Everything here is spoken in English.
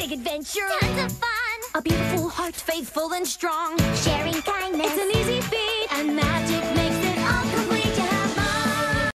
big adventure. Tons of fun. A beautiful heart, faithful and strong. Sharing